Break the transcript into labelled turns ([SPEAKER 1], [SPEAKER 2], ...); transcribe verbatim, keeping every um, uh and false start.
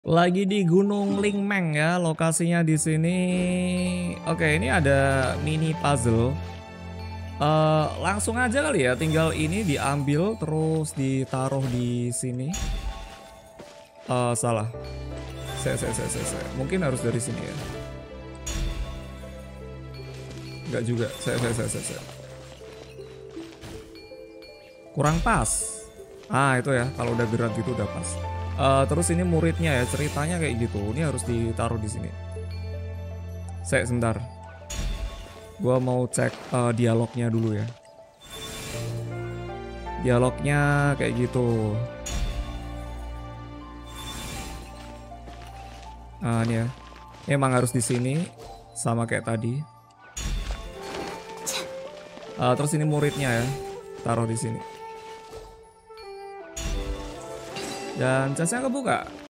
[SPEAKER 1] Lagi di Gunung Lingmeng ya, lokasinya di sini. Oke, ini ada mini puzzle. Eee, langsung aja kali ya, tinggal ini diambil terus ditaruh di sini. Eee, salah. Se se se se se, mungkin harus dari sini ya. Enggak juga, se se se se se. Kurang pas. Ah, itu ya, kalau udah gerak gitu udah pas. Eee, terus ini muridnya ya, ceritanya kayak gitu. Ini harus ditaruh di sini. Sek, sebentar. Gua mau cek, eee, dialognya dulu ya. Dialognya kayak gitu. Ah, ini ya. Emang harus di sini, sama kayak tadi. Eee, terus ini muridnya ya, taruh di sini. Dan chest-nya kebuka.